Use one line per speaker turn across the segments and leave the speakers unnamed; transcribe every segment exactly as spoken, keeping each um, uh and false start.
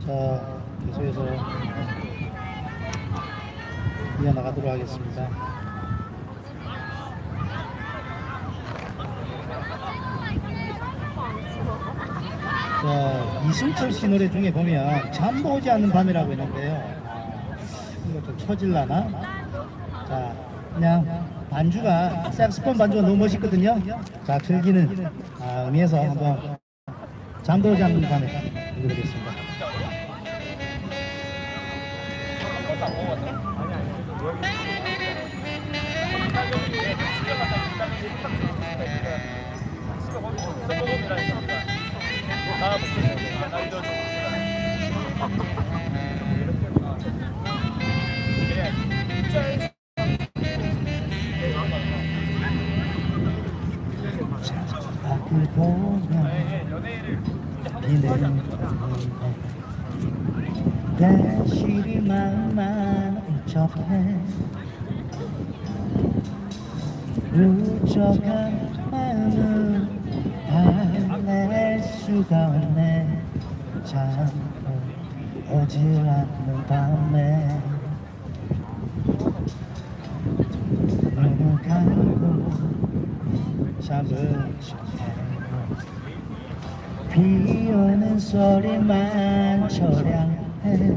자, 계속해서 이어나가도록 하겠습니다. 자, 이승철 씨 노래 중에 보면 잠도 오지 않는 밤이라고 있는데요. 이거 좀 처질라나? 자, 그냥 반주가 색스폰 반주가 너무 멋있거든요. 자, 즐기는 아, 의미에서 한번 잠도 오지 않는 밤에 읽어드리겠습니다. 앞을 보면 비내리는 대실이 마음만 울적해 울적한 마음을 달랠 수가 없네. 잠도 오지 않는 밤에 눈을 감고 잠을 청해요. 비 오는 소리만 초량해.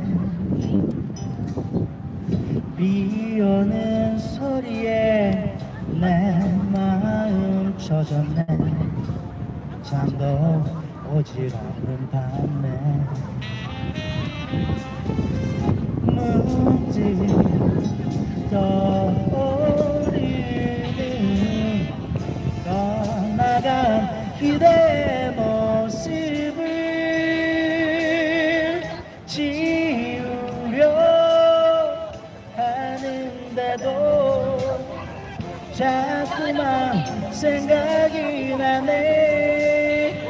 비 오는 소리에 내 마음 젖었네. 잠도 오지 않는 밤에 문득 떠오르는 떠나간 그대 모습을 지우려 하는데도 자꾸만 생각이 나네.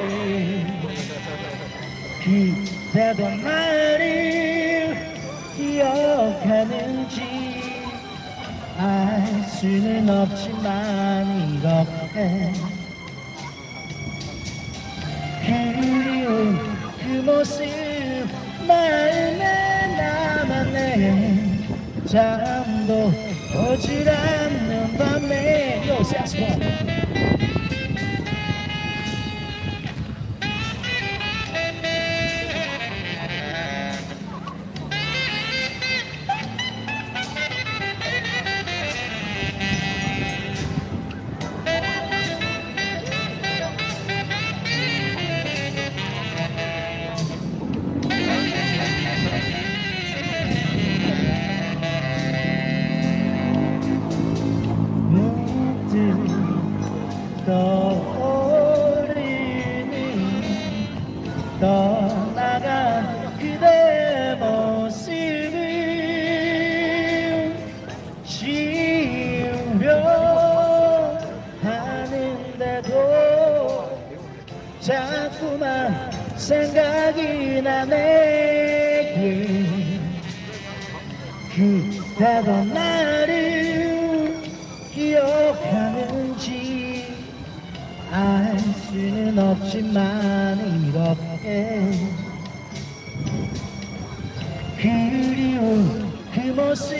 그대도 나를 기억하는지 알 수는 없지만 이렇게 그리운 그 모습 마음에 남았네. 잠도 오질 않는 밤에 요 색스폰 떠오르는 떠나간 그대 모습을 지우려 하는데도 자꾸만 생각이 나네. 그대도 나를 기억하는지 알 수는 없지만 이렇게 그리운 그 모습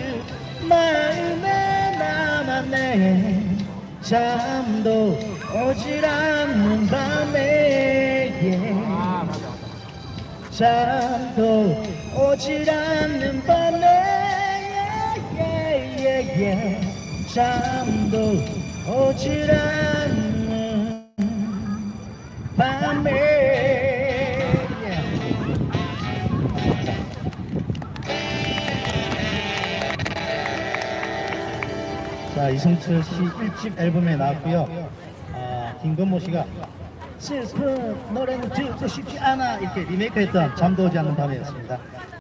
마음에 남았네. 잠도 오질 않는 밤에 잠도 오질 않는 밤에 잠도 오질 않는 밤에. 자, 이승철 씨 일 집 앨범에 나왔고요. 아, 김건모 씨가 슬픈 노래는 듣고 싶지 않아 이렇게 리메이크했던 잠도 오지 않는 밤이었습니다.